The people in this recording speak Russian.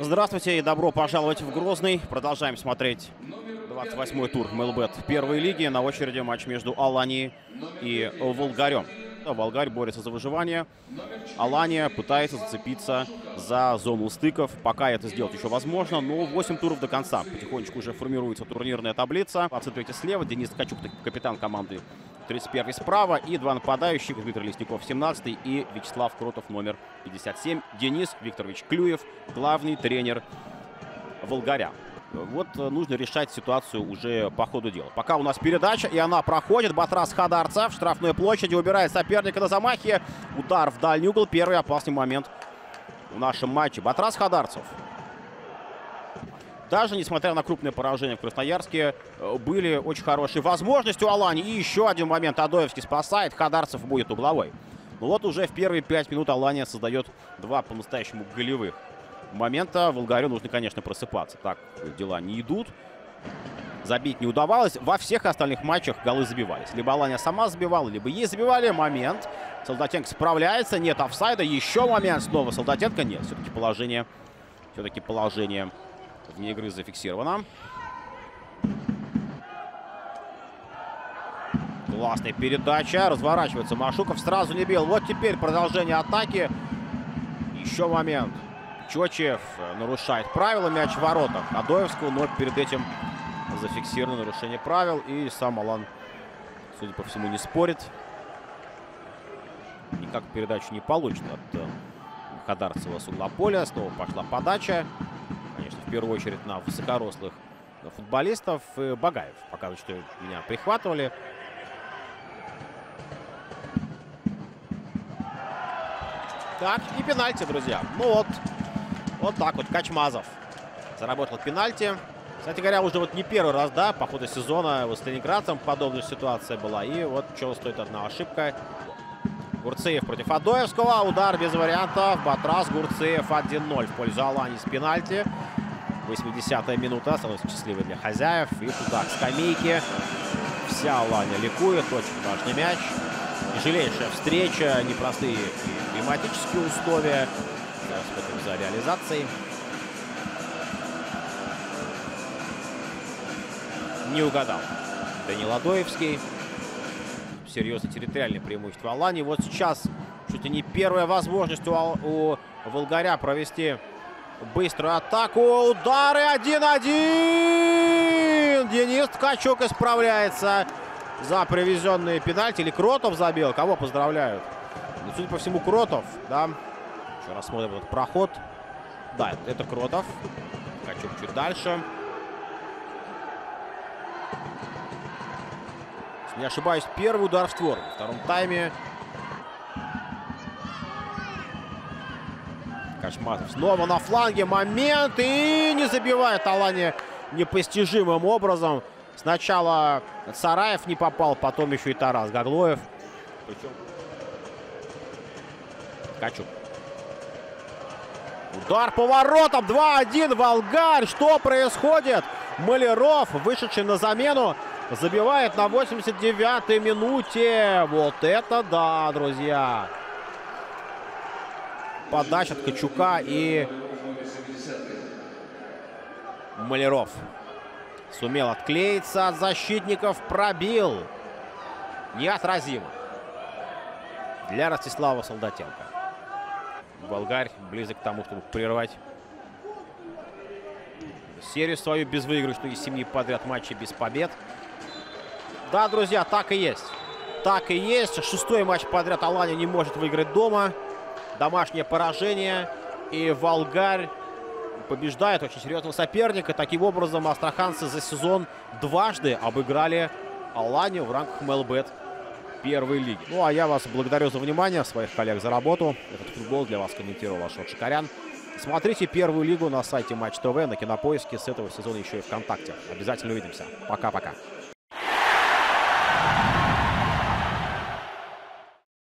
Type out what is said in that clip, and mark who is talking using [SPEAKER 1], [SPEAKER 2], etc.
[SPEAKER 1] Здравствуйте и добро пожаловать в Грозный. Продолжаем смотреть 28-й тур МЛБ первой лиги. На очереди матч между Аланией и Волгарем. Волгарь борется за выживание. Алания пытается зацепиться за зону стыков. Пока это сделать еще возможно, но 8 туров до конца. Потихонечку уже формируется турнирная таблица. 23 слева, Денис Ткачук, капитан команды, 31 справа. И два нападающих: Дмитрий Лесников, 17 и Вячеслав Кротов, номер 57. Денис Викторович Клюев, главный тренер Волгаря. Вот нужно решать ситуацию уже по ходу дела. Пока у нас передача, и она проходит. Батрас Хадарцев в штрафной площади убирает соперника на замахе. Удар в дальний угол. Первый опасный момент в нашем матче. Батрас Хадарцев. Даже несмотря на крупное поражение в Красноярске, были очень хорошие возможности у Алании. И еще один момент. Адоевский спасает. Хадарцев будет угловой. Но вот уже в первые 5 минут Алания создает два по-настоящему голевых момента. Волгарю нужно, конечно, просыпаться. Так дела не идут. Забить не удавалось. Во всех остальных матчах голы забивались. Либо Алания сама забивала, либо ей забивали. Момент. Солдатенко справляется. Нет офсайда. Еще момент. Снова Солдатенко. Нет. Все-таки положение вне игры зафиксировано. Классная передача. Разворачивается Машуков. Сразу не бил. Вот теперь продолжение атаки. Еще момент. Чочев нарушает правила. Мяч в воротах Адоевского, но перед этим зафиксировано нарушение правил. И сам Алан, судя по всему, не спорит. Никак передачу не получит от Хадарцева с угла поля. Снова пошла подача. Конечно, в первую очередь на высокорослых футболистов. Багаев, показывает, что меня прихватывали. Так, и пенальти, друзья. Ну вот так вот Качмазов заработал пенальти. Кстати говоря, уже вот не первый раз, да, по ходу сезона с ленинградцем подобная ситуация была. И вот чего стоит одна ошибка. Гурцеев против Адоевского. Удар без вариантов. Батрас, Гурцеев 1-0 в пользу Алании с пенальти. 80-я минута. Становится счастливой для хозяев. И туда, к скамейке. Вся Алания ликует. Очень важный мяч. Тяжелейшая встреча. Непростые климатические условия. Сейчас смотрим за реализацией. Не угадал Данил Адоевский. Серьезное территориальное преимущество Алании. Вот сейчас чуть ли не первая возможность у Волгаря провести быструю атаку. Удары 1-1. Денис Ткачук исправляется за привезенные пенальти. Или Кротов забил? Кого поздравляют? Ну, судя по всему, Кротов, да. Еще раз смотрим этот проход. Да, это Кротов. Ткачук чуть дальше. Если не ошибаюсь, первый удар в створ во втором тайме. Качмазов снова на фланге. Момент. И не забивает Алания непостижимым образом. Сначала Сараев не попал, потом еще и Тарас Гаглоев. Причем Ткачук. Удар по воротам. 2-1. Волгарь. Что происходит? Маляров, вышедший на замену, забивает на 89-й минуте. Вот это да, друзья. Подача Ткачука и Маляров сумел отклеиться от защитников. Пробил. Неотразимо для Ростислава Солдатенко. Волгарь близок к тому, чтобы прервать серию свою безвыигрышную из 7 подряд матчей без побед. Да, друзья, так и есть. Так и есть. 6-й матч подряд Алания не может выиграть дома. Домашнее поражение. И Волгарь побеждает очень серьезного соперника. Таким образом, астраханцы за сезон дважды обыграли Аланию в рамках МЛБ первой лиги. Ну, а я вас благодарю за внимание, своих коллег за работу. Этот футбол для вас комментировал Ашот Шикарян. Смотрите первую лигу на сайте Матч ТВ, на Кинопоиске. С этого сезона еще и ВКонтакте. Обязательно увидимся. Пока-пока.